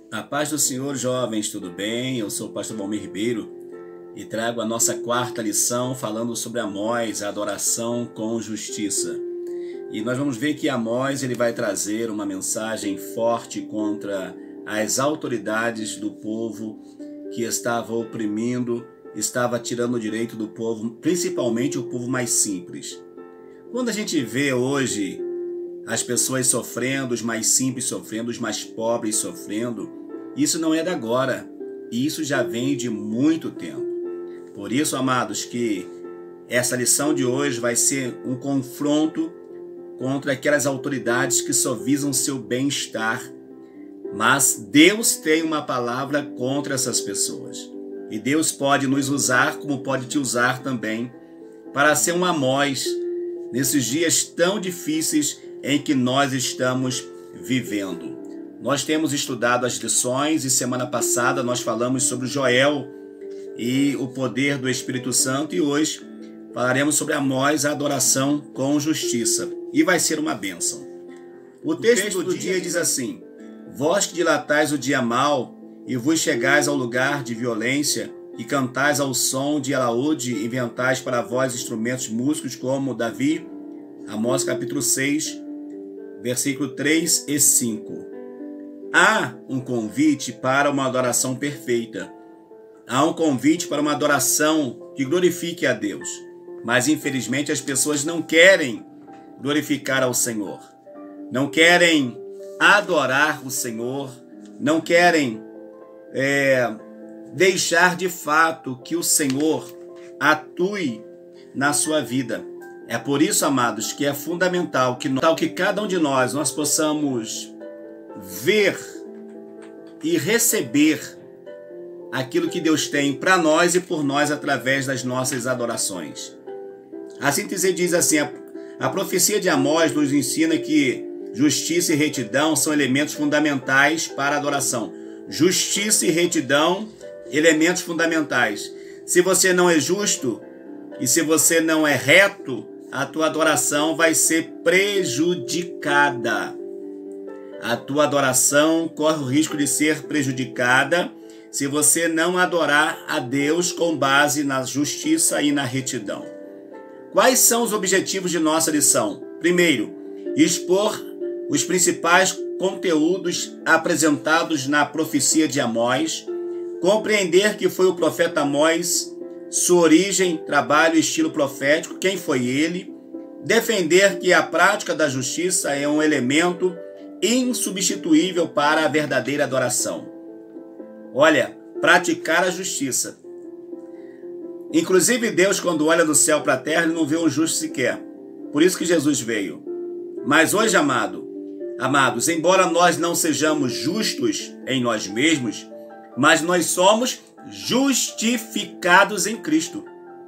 A paz do Senhor, jovens, tudo bem? Eu sou o pastor Valmir Ribeiro e trago a nossa quarta lição falando sobre Amós, a adoração com justiça. E nós vamos ver que Amós ele vai trazer uma mensagem forte contra as autoridades do povo que estava oprimindo, estava tirando o direito do povo, principalmente o povo mais simples. Quando a gente vê hoje as pessoas sofrendo, os mais simples sofrendo, os mais pobres sofrendo, isso não é de agora, isso já vem de muito tempo. Por isso, amados, que essa lição de hoje vai ser um confronto contra aquelas autoridades que só visam seu bem-estar, mas Deus tem uma palavra contra essas pessoas. E Deus pode nos usar, como pode te usar também, para ser um Amós nesses dias tão difíceis em que nós estamos vivendo. Nós temos estudado as lições e semana passada nós falamos sobre Joel e o poder do Espírito Santo e hoje falaremos sobre Amós, a adoração com justiça. E vai ser uma bênção. O texto do dia diz assim: vós que dilatais o dia mau e vos chegais ao lugar de violência e cantais ao som de alaúde, inventais para vós instrumentos músicos como Davi. Amós capítulo 6, versículo 3 e 5. Há um convite para uma adoração perfeita. Há um convite para uma adoração que glorifique a Deus. Mas, infelizmente, as pessoas não querem glorificar ao Senhor. Não querem adorar o Senhor. Não querem deixar de fato que o Senhor atue na sua vida. É por isso, amados, que é fundamental que cada um de nós possamos ver e receber aquilo que Deus tem para nós e por nós através das nossas adorações. A síntese diz assim: a profecia de Amós nos ensina que justiça e retidão são elementos fundamentais para a adoração. Justiça e retidão, elementos fundamentais. Se você não é justo e se você não é reto, a tua adoração vai ser prejudicada. A tua adoração corre o risco de ser prejudicada se você não adorar a Deus com base na justiça e na retidão. Quais são os objetivos de nossa lição? Primeiro, expor os principais conteúdos apresentados na profecia de Amós, compreender que foi o profeta Amós, sua origem, trabalho e estilo profético, quem foi ele, defender que a prática da justiça é um elemento insubstituível para a verdadeira adoração. Olha, praticar a justiça. Inclusive Deus, quando olha do céu para a terra, ele não vê um justo sequer. Por isso que Jesus veio. Mas hoje, amados, embora nós não sejamos justos em nós mesmos, mas nós somos justificados em Cristo.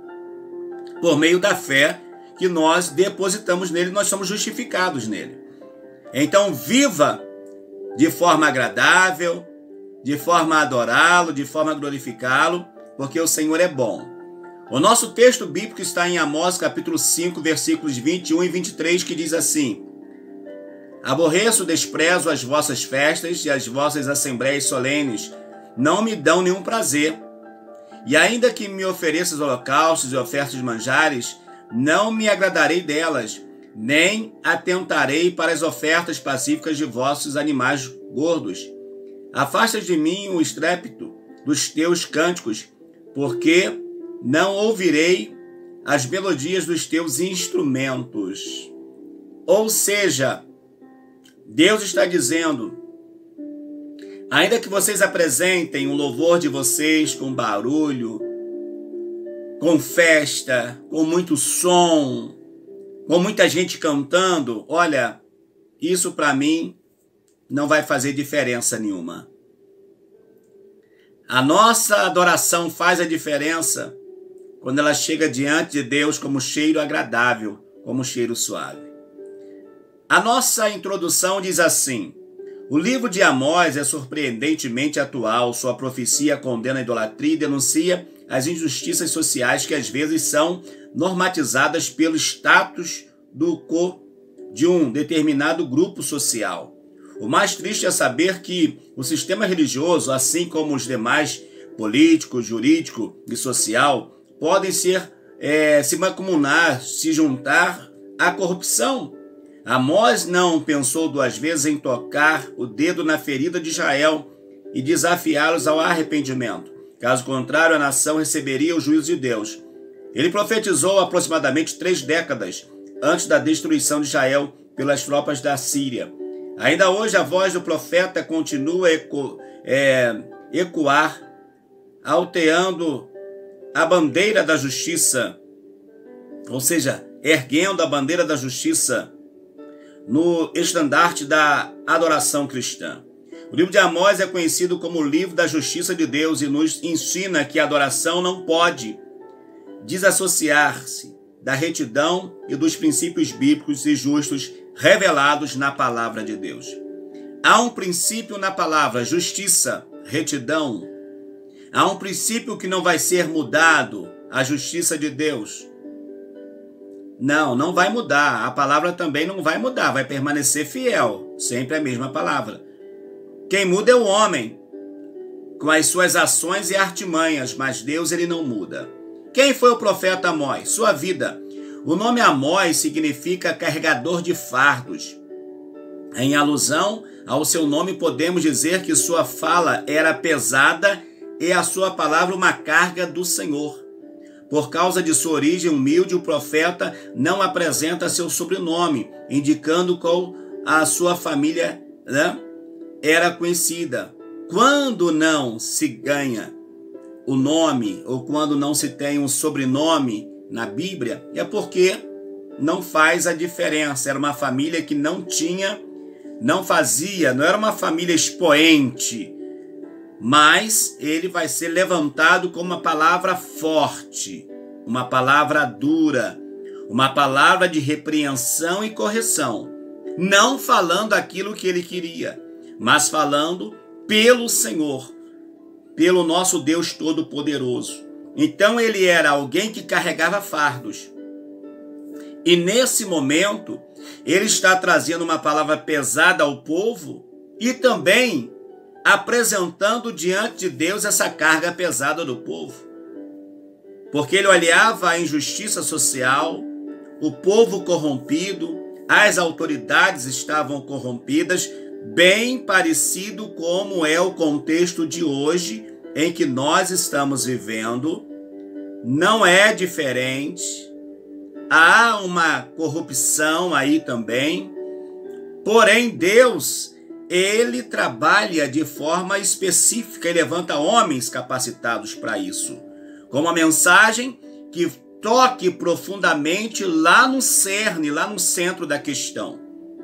Por meio da fé que nós depositamos nele, nós somos justificados nele. Então viva de forma agradável, de forma a adorá-lo, de forma a glorificá-lo, porque o Senhor é bom. O nosso texto bíblico está em Amós capítulo 5, versículos 21 e 23, que diz assim: aborreço, desprezo as vossas festas e as vossas assembléias solenes, não me dão nenhum prazer. E ainda que me ofereças holocaustos e ofertas de manjares, não me agradarei delas, nem atentarei para as ofertas pacíficas de vossos animais gordos. Afasta de mim o estrépito dos teus cânticos, porque não ouvirei as melodias dos teus instrumentos. Ou seja, Deus está dizendo: ainda que vocês apresentem o louvor de vocês com barulho, com festa, com muito som, com muita gente cantando, olha, isso para mim não vai fazer diferença nenhuma. A nossa adoração faz a diferença quando ela chega diante de Deus como cheiro agradável, como cheiro suave. A nossa introdução diz assim: o livro de Amós é surpreendentemente atual. Sua profecia condena a idolatria e denuncia as injustiças sociais que às vezes são normatizadas pelo status de um determinado grupo social. O mais triste é saber que o sistema religioso, assim como os demais político, jurídico e social, podem se mancomunar, se juntar à corrupção. Amós não pensou duas vezes em tocar o dedo na ferida de Israel e desafiá-los ao arrependimento. Caso contrário, a nação receberia o juízo de Deus. Ele profetizou aproximadamente 3 décadas antes da destruição de Israel pelas tropas da Síria. Ainda hoje a voz do profeta continua a ecoar, alteando a bandeira da justiça, ou seja, erguendo a bandeira da justiça no estandarte da adoração cristã. O livro de Amós é conhecido como o livro da justiça de Deus e nos ensina que a adoração não pode desassociar-se da retidão e dos princípios bíblicos e justos revelados na palavra de Deus. Há um princípio na palavra, justiça, retidão. Há um princípio que não vai ser mudado, a justiça de Deus. Não vai mudar. A palavra também não vai mudar, vai permanecer fiel. Sempre a mesma palavra. Quem muda é o homem, com as suas ações e artimanhas, mas Deus ele não muda. Quem foi o profeta Amós? Sua vida. O nome Amós significa carregador de fardos. Em alusão ao seu nome, podemos dizer que sua fala era pesada e a sua palavra uma carga do Senhor. Por causa de sua origem humilde, o profeta não apresenta seu sobrenome, indicando qual a sua família era conhecida. Quando não se ganha o nome ou quando não se tem um sobrenome na Bíblia, é porque não faz a diferença. Era uma família que não era uma família expoente, mas ele vai ser levantado com uma palavra forte, uma palavra dura, uma palavra de repreensão e correção, não falando aquilo que ele queria, mas falando pelo Senhor, pelo nosso Deus Todo-Poderoso. Então ele era alguém que carregava fardos. E nesse momento, ele está trazendo uma palavra pesada ao povo e também apresentando diante de Deus essa carga pesada do povo. Porque ele olhava a injustiça social, o povo corrompido, as autoridades estavam corrompidas, bem parecido como é o contexto de hoje em que nós estamos vivendo. Não é diferente. Há uma corrupção aí também. Porém, Deus, ele trabalha de forma específica e levanta homens capacitados para isso. Com uma mensagem que toque profundamente lá no cerne, lá no centro da questão.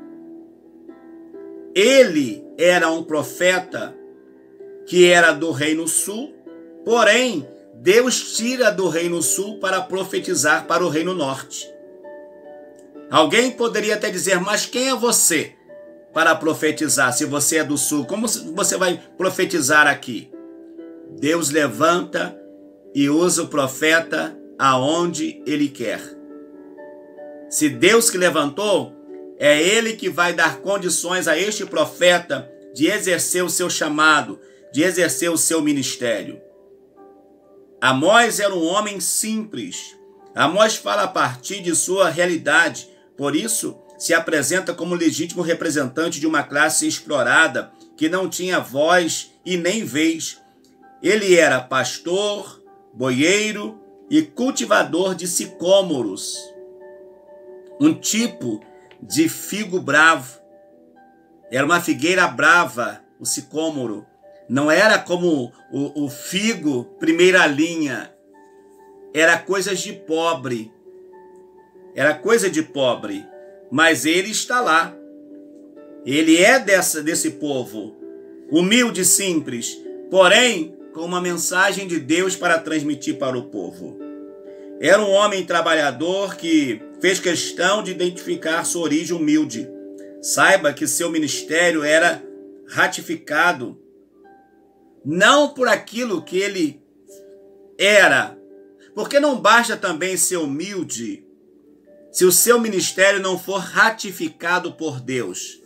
Ele era um profeta que era do Reino Sul, porém, Deus tira do Reino Sul para profetizar para o Reino Norte. Alguém poderia até dizer, mas quem é você para profetizar? Se você é do Sul, como você vai profetizar aqui? Deus levanta e usa o profeta aonde ele quer. Se Deus que levantou, é ele que vai dar condições a este profeta de exercer o seu chamado, de exercer o seu ministério. Amós era um homem simples. Amós fala a partir de sua realidade, por isso se apresenta como legítimo representante de uma classe explorada que não tinha voz e nem vez. Ele era pastor, boieiro e cultivador de sicômoros, um tipo de figo bravo. Era uma figueira brava, o sicômoro. Não era como o figo, primeira linha. Era coisas de pobre. Era coisa de pobre. Mas ele está lá. Ele é desse povo. Humilde e simples. Porém, com uma mensagem de Deus para transmitir para o povo. Era um homem trabalhador que fez questão de identificar sua origem humilde. Saiba que seu ministério era ratificado não por aquilo que ele era, porque não basta também ser humilde se o seu ministério não for ratificado por Deus.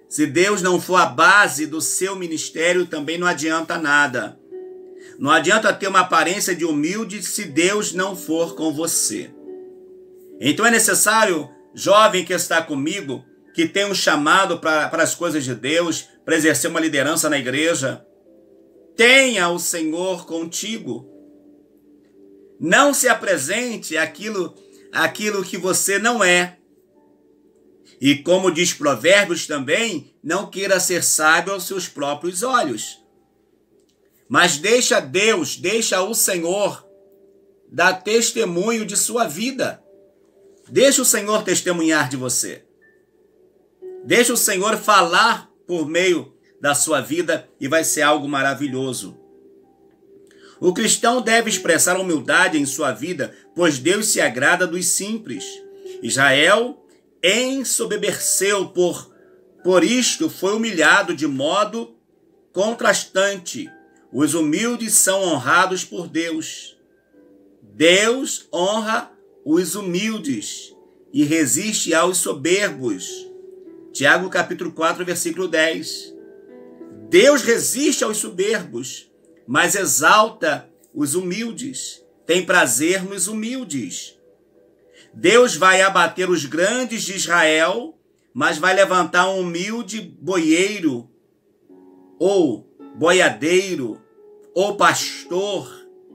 Se Deus não for a base do seu ministério, também não adianta nada. Não adianta ter uma aparência de humilde se Deus não for com você. Então é necessário, jovem que está comigo, que tem um chamado para as coisas de Deus, para exercer uma liderança na igreja, tenha o Senhor contigo. Não se apresente aquilo que você não é. E como diz Provérbios também, não queira ser sábio aos seus próprios olhos. Mas deixa Deus, deixa o Senhor dar testemunho de sua vida. Deixa o Senhor testemunhar de você. Deixa o Senhor falar por meio da sua vida e vai ser algo maravilhoso. O cristão deve expressar humildade em sua vida, pois Deus se agrada dos simples. Israel ensoberbeceu, por isto foi humilhado de modo contrastante. Os humildes são honrados por Deus. Deus honra os humildes e resiste aos soberbos. Tiago capítulo 4, versículo 10. Deus resiste aos soberbos, mas exalta os humildes. Tem prazer nos humildes. Deus vai abater os grandes de Israel, mas vai levantar um humilde boieiro, ou boiadeiro, ou pastor,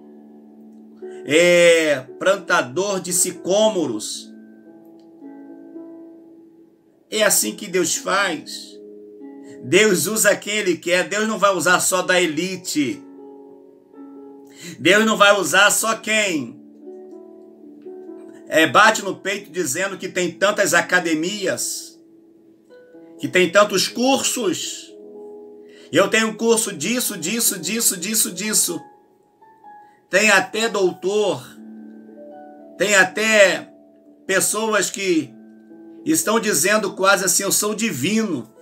plantador de sicômoros. É assim que Deus faz. Deus usa quem Ele quer. Deus não vai usar só da elite. Deus não vai usar só quem bate no peito dizendo que tem tantas academias, que tem tantos cursos. Eu tenho curso disso. Tem até doutor, tem até pessoas que estão dizendo quase assim, eu sou divino.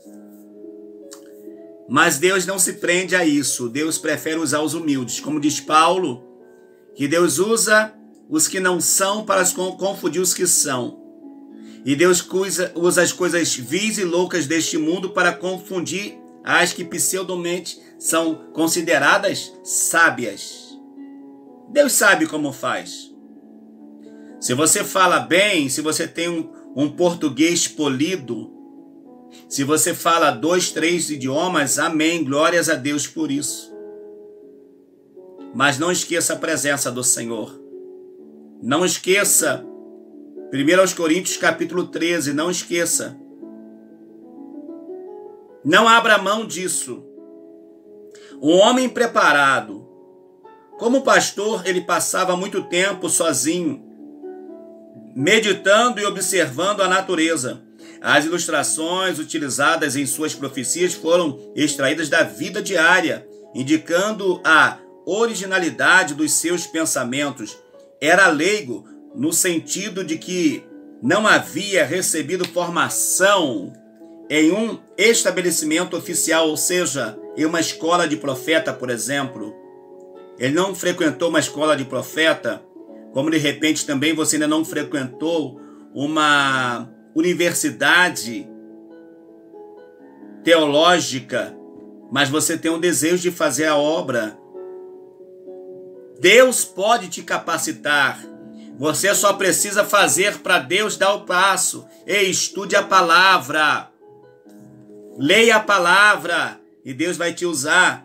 Mas Deus não se prende a isso. Deus prefere usar os humildes. Como diz Paulo, que Deus usa os que não são para confundir os que são. E Deus usa as coisas vis e loucas deste mundo para confundir as que pseudomente são consideradas sábias. Deus sabe como faz. Se você fala bem, se você tem um português polido, se você fala 2, 3 idiomas, amém, glórias a Deus por isso. Mas não esqueça a presença do Senhor. Não esqueça, 1 Coríntios capítulo 13, não esqueça. Não abra mão disso. Um homem preparado. Como pastor, ele passava muito tempo sozinho, meditando e observando a natureza. As ilustrações utilizadas em suas profecias foram extraídas da vida diária, indicando a originalidade dos seus pensamentos. Era leigo no sentido de que não havia recebido formação em um estabelecimento oficial, ou seja, em uma escola de profeta, por exemplo. Ele não frequentou uma escola de profeta, como de repente também você ainda não frequentou uma universidade teológica, mas você tem um desejo de fazer a obra. Deus pode te capacitar. Você só precisa fazer para Deus dar o passo. Ei, estude a palavra. Leia a palavra e Deus vai te usar.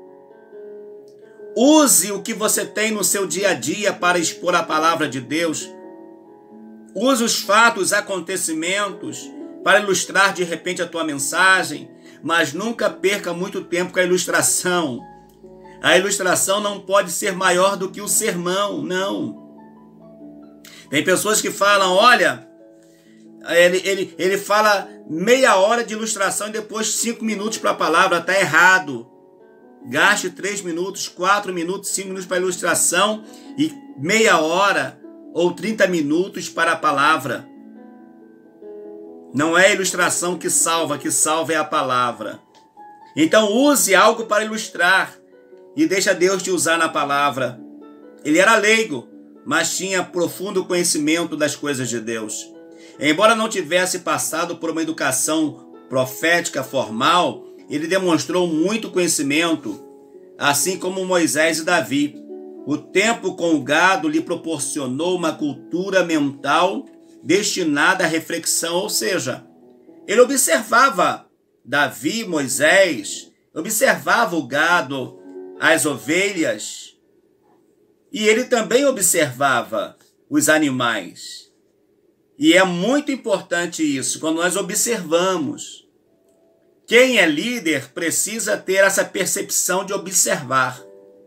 Use o que você tem no seu dia a dia para expor a palavra de Deus. Use os fatos, acontecimentos para ilustrar de repente a tua mensagem, mas nunca perca muito tempo com a ilustração. A ilustração não pode ser maior do que o sermão, não. Tem pessoas que falam, olha, ele fala meia hora de ilustração e depois 5 minutos para a palavra, está errado. Gaste 3 minutos, 4 minutos, 5 minutos para a ilustração e meia hora ou 30 minutos para a palavra. Não é a ilustração que salva é a palavra. Então use algo para ilustrar e deixa Deus te usar na palavra. Ele era leigo, mas tinha profundo conhecimento das coisas de Deus. Embora não tivesse passado por uma educação profética formal, ele demonstrou muito conhecimento, assim como Moisés e Davi. O tempo com o gado lhe proporcionou uma cultura mental destinada à reflexão, ou seja, ele observava Davi, Moisés, observava o gado, as ovelhas, e ele também observava os animais. E é muito importante isso, quando nós observamos. Quem é líder precisa ter essa percepção de observar.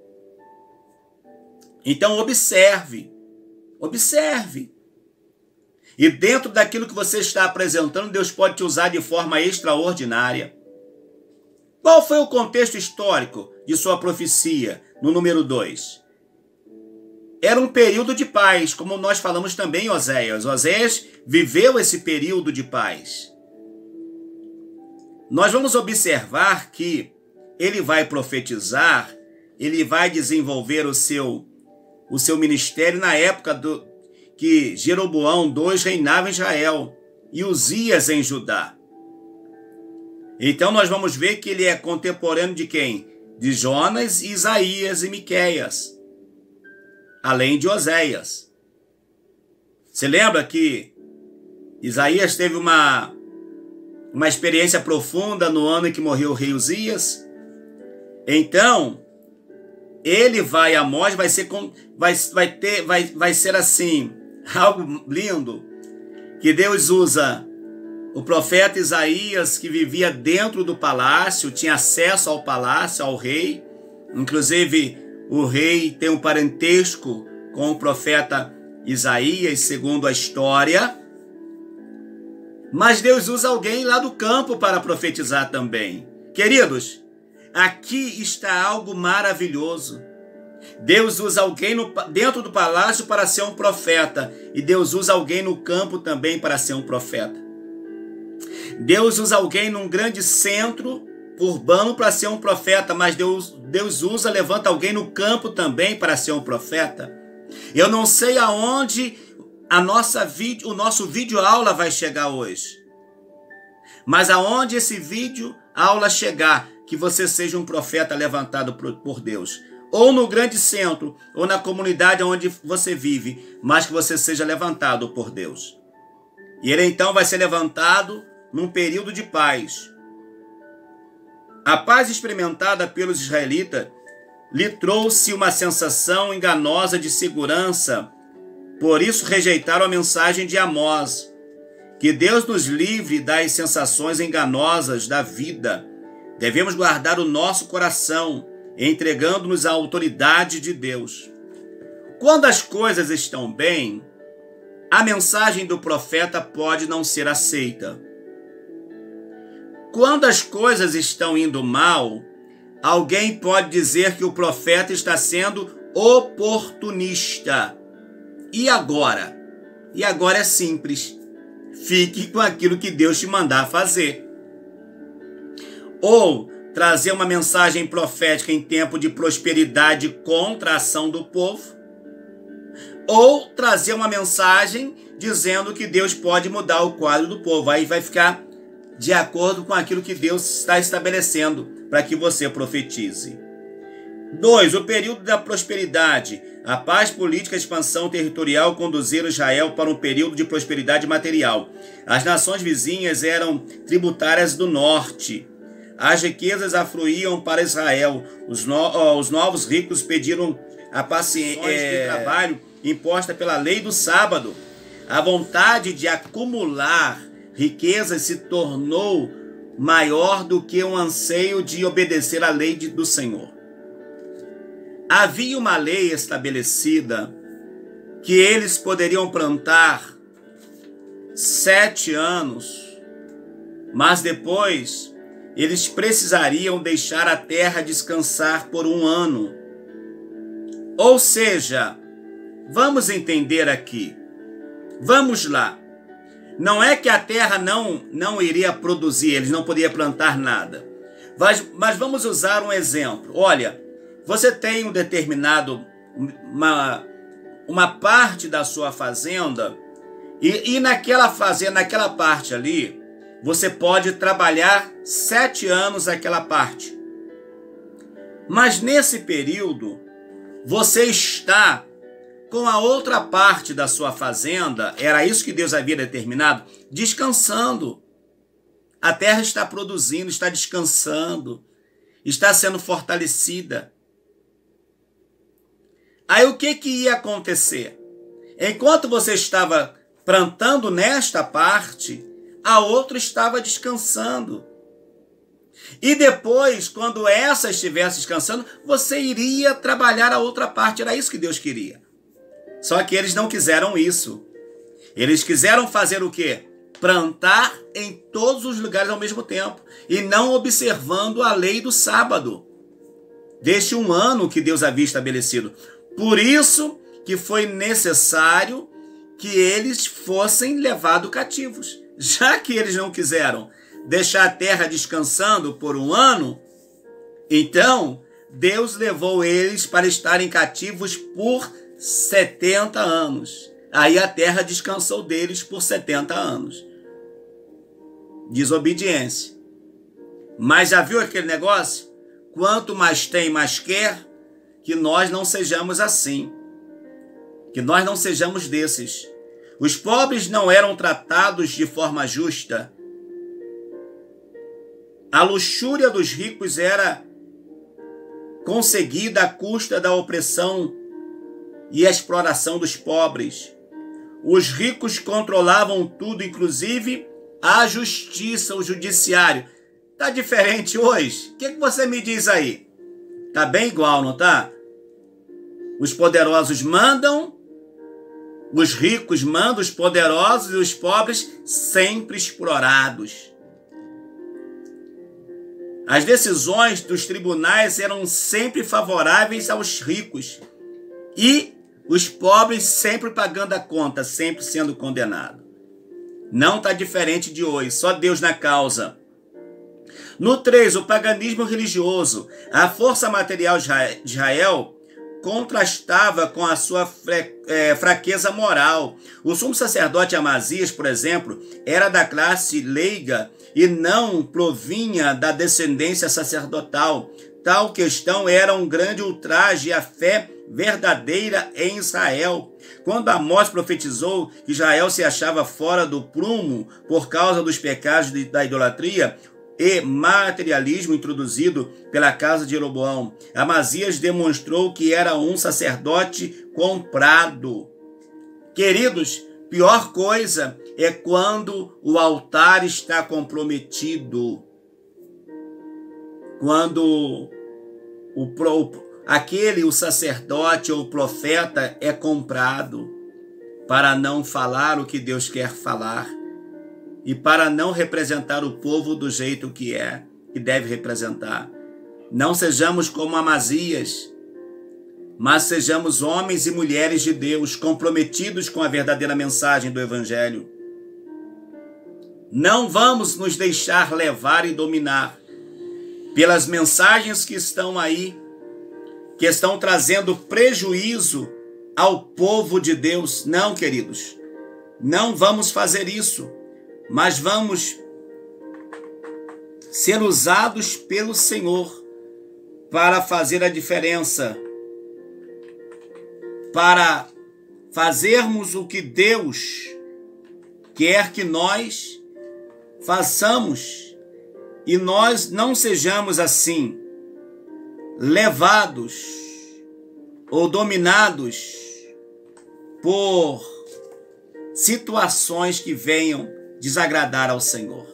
Então observe. E dentro daquilo que você está apresentando, Deus pode te usar de forma extraordinária. Qual foi o contexto histórico de sua profecia no número 2? Era um período de paz, como nós falamos também em Oséias. Oséias viveu esse período de paz. Nós vamos observar que ele vai profetizar, ele vai desenvolver o seu ministério na época que Jeroboão II reinava em Israel e Uzias em Judá. Então nós vamos ver que ele é contemporâneo de quem? De Jonas, Isaías e Miqueias, além de Oséias. Você lembra que Isaías teve uma experiência profunda no ano em que morreu o rei Uzias? Então, ele vai, Amós, vai ser assim, algo lindo, que Deus usa o profeta Isaías, que vivia dentro do palácio, tinha acesso ao palácio, ao rei. Inclusive, o rei tem um parentesco com o profeta Isaías, segundo a história. Mas Deus usa alguém lá do campo para profetizar também. Queridos, aqui está algo maravilhoso. Deus usa alguém dentro do palácio para ser um profeta. E Deus usa alguém no campo também para ser um profeta. Deus usa alguém num grande centro urbano para ser um profeta, mas Deus levanta alguém no campo também para ser um profeta. Eu não sei aonde o nosso vídeo aula vai chegar hoje, mas aonde esse vídeo aula chegar, que você seja um profeta levantado por Deus, ou no grande centro, ou na comunidade onde você vive, mas que você seja levantado por Deus. E ele então vai ser levantado num período de paz. A paz experimentada pelos israelitas lhe trouxe uma sensação enganosa de segurança. Por isso rejeitaram a mensagem de Amós. Que Deus nos livre das sensações enganosas da vida. Devemos guardar o nosso coração, entregando-nos à autoridade de Deus. Quando as coisas estão bem, a mensagem do profeta pode não ser aceita. Quando as coisas estão indo mal, alguém pode dizer que o profeta está sendo oportunista. E agora? E agora é simples. Fique com aquilo que Deus te mandar fazer. Ou trazer uma mensagem profética em tempo de prosperidade contra a ação do povo. Ou trazer uma mensagem dizendo que Deus pode mudar o quadro do povo. Aí vai ficar de acordo com aquilo que Deus está estabelecendo para que você profetize. 2. O período da prosperidade. A paz política e a expansão territorial conduziram Israel para um período de prosperidade material. As nações vizinhas eram tributárias do norte. As riquezas afluíam para Israel. Os novos ricos pediram a paciência de trabalho imposta pela lei do sábado. A vontade de acumular riquezas se tornou maior do que um anseio de obedecer à lei do Senhor. Havia uma lei estabelecida que eles poderiam plantar 7 anos, mas depois eles precisariam deixar a terra descansar por 1 ano. Ou seja, vamos entender aqui. Vamos lá. Não é que a terra não iria produzir, eles não poderiam plantar nada. Mas vamos usar um exemplo. Olha, você tem um determinado, uma parte da sua fazenda, e naquela fazenda, naquela parte ali, você pode trabalhar 7 anos aquela parte. Mas nesse período, você está com a outra parte da sua fazenda, era isso que Deus havia determinado, descansando. A terra está produzindo, está descansando, está sendo fortalecida. Aí o que ia acontecer? Enquanto você estava plantando nesta parte, a outra estava descansando. E depois, quando essa estivesse descansando, você iria trabalhar a outra parte. Era isso que Deus queria. Só que eles não quiseram isso. Eles quiseram fazer o quê? Plantar em todos os lugares ao mesmo tempo. E não observando a lei do sábado. Deste um ano que Deus havia estabelecido. Por isso que foi necessário que eles fossem levados cativos. Já que eles não quiseram deixar a terra descansando por um ano, então Deus levou eles para estarem cativos por 70 anos. Aí a terra descansou deles por 70 anos. Desobediência. Mas já viu aquele negócio? Quanto mais tem, mais quer. Que nós não sejamos assim. Que nós não sejamos desses. Os pobres não eram tratados de forma justa. A luxúria dos ricos era conseguida à custa da opressão e exploração dos pobres. Os ricos controlavam tudo, inclusive a justiça, o judiciário. Tá diferente hoje? O que você me diz aí? Tá bem igual, não tá? Os poderosos mandam, os ricos mandam, os poderosos e os pobres sempre explorados. As decisões dos tribunais eram sempre favoráveis aos ricos e os pobres sempre pagando a conta, sempre sendo condenados. Não está diferente de hoje, só Deus na causa. No 3, o paganismo religioso. A força material de Israel contrastava com a sua fraqueza moral. O sumo sacerdote Amazias, por exemplo, era da classe leiga e não provinha da descendência sacerdotal. Tal questão era um grande ultraje à fé verdadeira em Israel. Quando Amós profetizou que Israel se achava fora do prumo por causa dos pecados da idolatria e materialismo introduzido pela casa de Jeroboão, Amazias demonstrou que era um sacerdote comprado. Queridos, pior coisa é quando o altar está comprometido. Quando o sacerdote ou o profeta é comprado para não falar o que Deus quer falar e para não representar o povo do jeito que deve representar. Não sejamos como Amazias, mas sejamos homens e mulheres de Deus comprometidos com a verdadeira mensagem do Evangelho. Não vamos nos deixar levar e dominar pelas mensagens que estão aí, que estão trazendo prejuízo ao povo de Deus. Não, queridos, não vamos fazer isso, mas vamos ser usados pelo Senhor para fazer a diferença, para fazermos o que Deus quer que nós façamos, e nós não sejamos assim, levados ou dominados por situações que venham desagradar ao Senhor.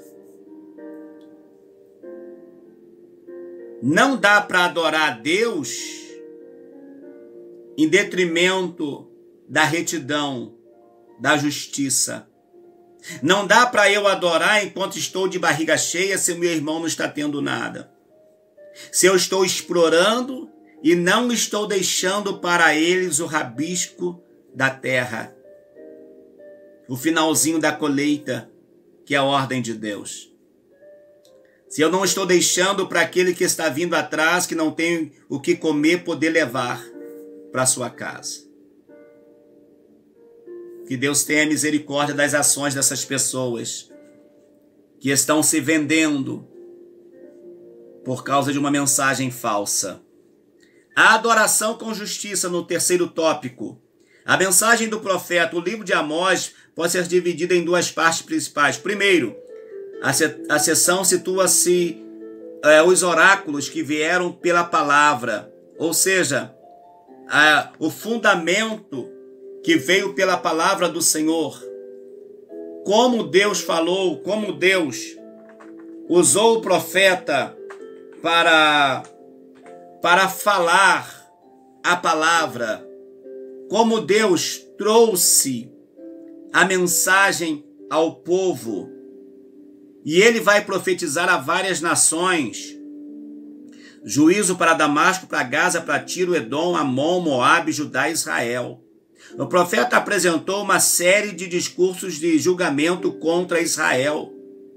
Não dá para adorar a Deus em detrimento da retidão, da justiça. Não dá para eu adorar enquanto estou de barriga cheia se meu irmão não está tendo nada. Se eu estou explorando e não estou deixando para eles o rabisco da terra, o finalzinho da colheita, que é a ordem de Deus. Se eu não estou deixando para aquele que está vindo atrás, que não tem o que comer, poder levar para sua casa. Que Deus tenha misericórdia das ações dessas pessoas que estão se vendendo por causa de uma mensagem falsa. A adoração com justiça no terceiro tópico. A mensagem do profeta, o livro de Amós, pode ser dividida em duas partes principais. Primeiro, a seção situa-se os oráculos que vieram pela palavra, ou seja, o fundamento que veio pela palavra do Senhor. Como Deus falou, como Deus usou o profeta para falar a palavra, como Deus trouxe a mensagem ao povo. E ele vai profetizar a várias nações. Juízo para Damasco, para Gaza, para Tiro, Edom, Amon, Moabe, Judá e Israel. O profeta apresentou uma série de discursos de julgamento contra Israel.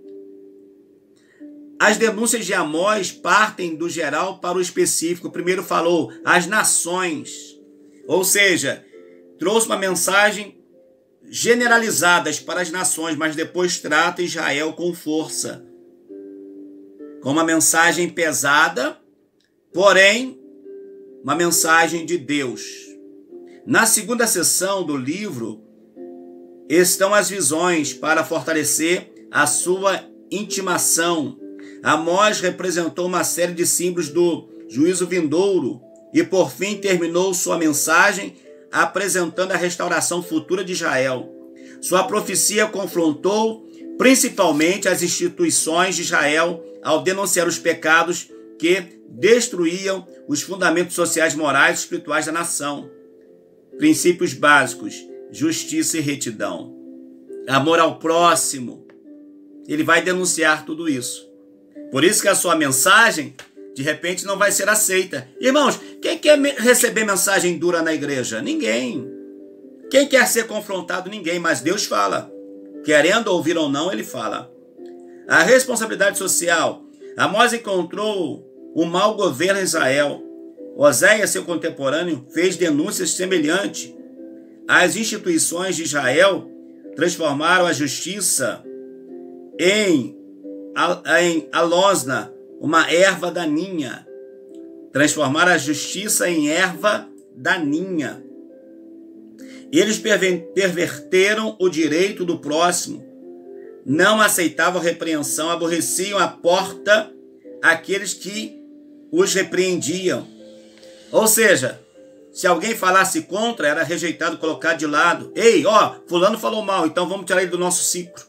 As denúncias de Amós partem do geral para o específico. Primeiro falou as nações, ou seja, trouxe uma mensagem generalizadas para as nações, mas depois trata Israel com força, com uma mensagem pesada, porém uma mensagem de Deus. Na segunda seção do livro estão as visões para fortalecer a sua intimação. Amós representou uma série de símbolos do juízo vindouro e por fim terminou sua mensagem apresentando a restauração futura de Israel. Sua profecia confrontou principalmente as instituições de Israel ao denunciar os pecados que destruíam os fundamentos sociais, morais e espirituais da nação. Princípios básicos, justiça e retidão. Amor ao próximo. Ele vai denunciar tudo isso. Por isso que a sua mensagem, de repente, não vai ser aceita. Irmãos, quem quer receber mensagem dura na igreja? Ninguém. Quem quer ser confrontado? Ninguém. Mas Deus fala. Querendo ouvir ou não, ele fala. A responsabilidade social. Amós encontrou o mau governo em Israel. Oséias, seu contemporâneo, fez denúncias semelhantes. As instituições de Israel transformaram a justiça em alosna, uma erva daninha. Transformaram a justiça em erva daninha. Eles perverteram o direito do próximo, não aceitavam repreensão, aborreciam à porta aqueles que os repreendiam. Ou seja, se alguém falasse contra, era rejeitado, colocado de lado. Ei, fulano falou mal, então vamos tirar ele do nosso ciclo.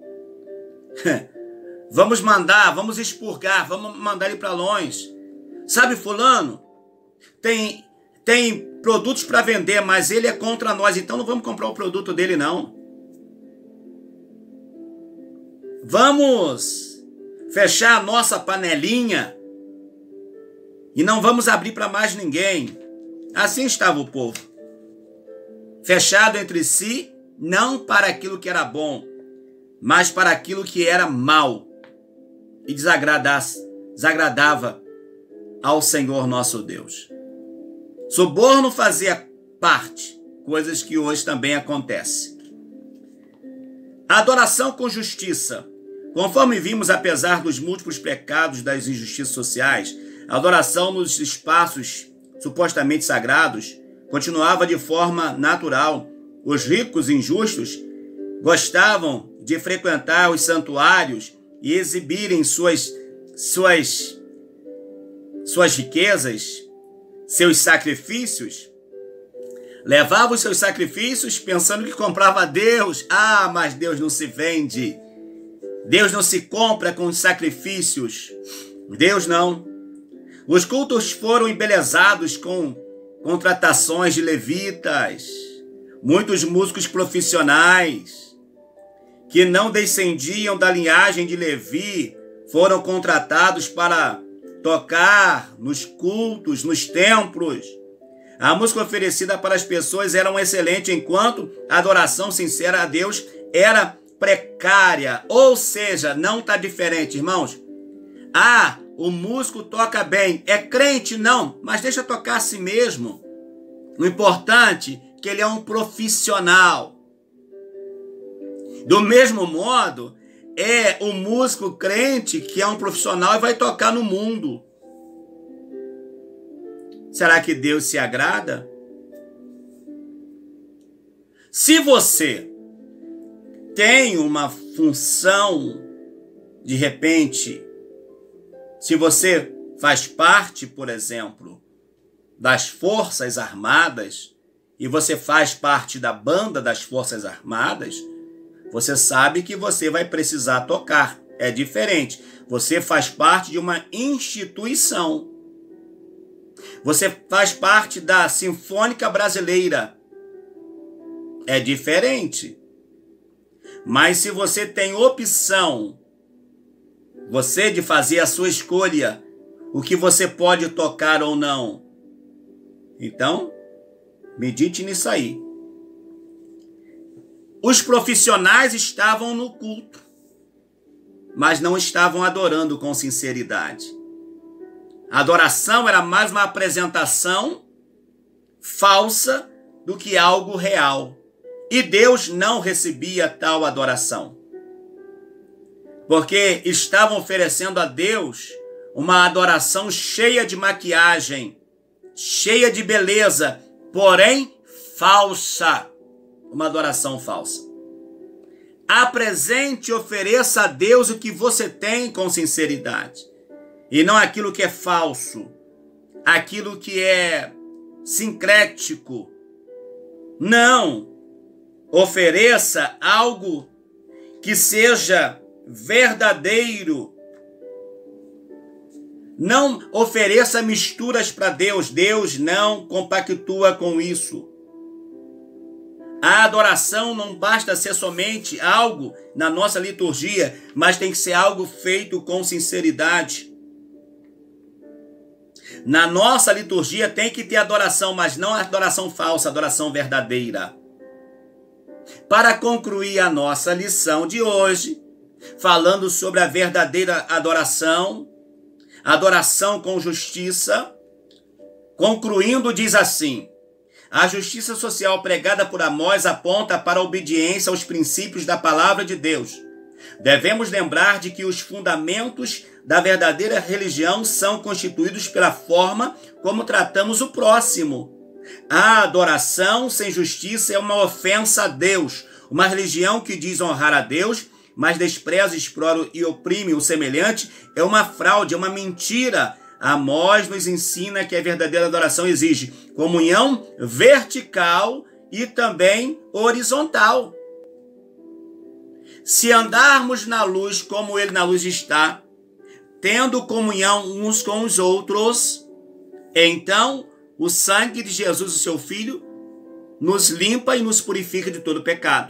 Vamos vamos expurgar, vamos mandar ele para longe. Sabe, fulano tem produtos para vender, mas ele é contra nós, então não vamos comprar o produto dele, não. Vamos fechar a nossa panelinha e não vamos abrir para mais ninguém. Assim estava o povo, fechado entre si, não para aquilo que era bom, mas para aquilo que era mal e desagradava ao Senhor nosso Deus. Suborno fazia parte, coisas que hoje também acontecem. A adoração com justiça. Conforme vimos, apesar dos múltiplos pecados das injustiças sociais, a adoração nos espaços supostamente sagrados continuava de forma natural. Os ricos injustos gostavam de frequentar os santuários e exibirem suas riquezas, seus sacrifícios. Levavam os seus sacrifícios pensando que comprava a Deus. Mas Deus não se vende. Deus não se compra com os sacrifícios. Deus não. Os cultos foram embelezados com contratações de levitas, muitos músicos profissionais que não descendiam da linhagem de Levi foram contratados para tocar nos cultos, nos templos. A música oferecida para as pessoas era excelente, enquanto a adoração sincera a Deus era precária. Ou seja, não está diferente, irmãos. O músico toca bem. É crente? Não, mas deixa tocar a si mesmo. O importante é que ele é um profissional. Do mesmo modo, é o músico crente que é um profissional e vai tocar no mundo. Será que Deus se agrada? Se você tem uma função, de repente, se você faz parte, por exemplo, das Forças Armadas, e você faz parte da banda das Forças Armadas, você sabe que você vai precisar tocar. É diferente. Você faz parte de uma instituição. Você faz parte da Sinfônica Brasileira. É diferente. Mas se você tem opção, você de fazer a sua escolha, o que você pode tocar ou não, então, medite nisso aí. Os profissionais estavam no culto, mas não estavam adorando com sinceridade. A adoração era mais uma apresentação falsa do que algo real. E Deus não recebia tal adoração, porque estavam oferecendo a Deus uma adoração cheia de maquiagem, cheia de beleza, porém falsa. Uma adoração falsa. Apresente e ofereça a Deus o que você tem com sinceridade, e não aquilo que é falso, aquilo que é sincrético. Não. Ofereça algo que seja verdadeiro. Não ofereça misturas para Deus. Deus não compactua com isso. A adoração não basta ser somente algo na nossa liturgia, mas tem que ser algo feito com sinceridade. Na nossa liturgia tem que ter adoração, mas não adoração falsa, adoração verdadeira. Para concluir a nossa lição de hoje, falando sobre a verdadeira adoração, adoração com justiça, concluindo diz assim: a justiça social pregada por Amós aponta para a obediência aos princípios da palavra de Deus. Devemos lembrar de que os fundamentos da verdadeira religião são constituídos pela forma como tratamos o próximo. A adoração sem justiça é uma ofensa a Deus. Uma religião que diz honrar a Deus, mas despreza, explora e oprime o semelhante, é uma fraude, é uma mentira. Amós nos ensina que a verdadeira adoração exige comunhão vertical e também horizontal. Se andarmos na luz como Ele na luz está, tendo comunhão uns com os outros, então o sangue de Jesus, o seu Filho, nos limpa e nos purifica de todo pecado.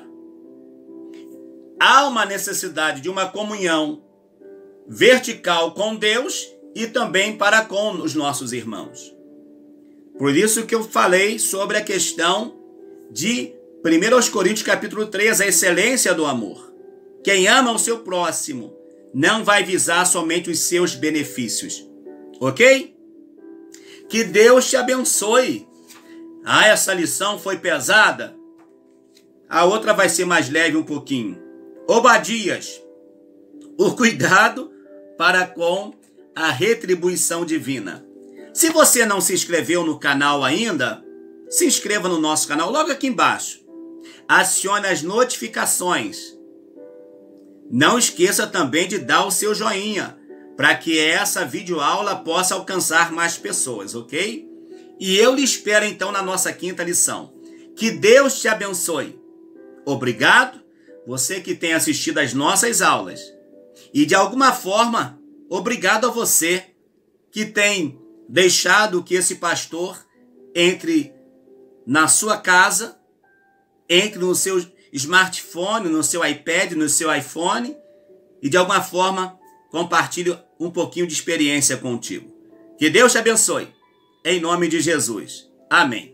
Há uma necessidade de uma comunhão vertical com Deus e também para com os nossos irmãos. Por isso que eu falei sobre a questão de 1 Coríntios capítulo 3, a excelência do amor. Quem ama o seu próximo não vai visar somente os seus benefícios. Ok? Que Deus te abençoe. Ah, essa lição foi pesada? A outra vai ser mais leve um pouquinho. Obadias, o cuidado para com a retribuição divina. Se você não se inscreveu no canal ainda, se inscreva no nosso canal logo aqui embaixo. Acione as notificações. Não esqueça também de dar o seu joinha, para que essa videoaula possa alcançar mais pessoas, ok? E eu lhe espero então na nossa quinta lição. Que Deus te abençoe. Obrigado, você que tem assistido às nossas aulas. E de alguma forma, obrigado a você que tem deixado que esse pastor entre na sua casa, entre no seu smartphone, no seu iPad, no seu iPhone, e de alguma forma compartilhe um pouquinho de experiência contigo. Que Deus te abençoe. Em nome de Jesus. Amém.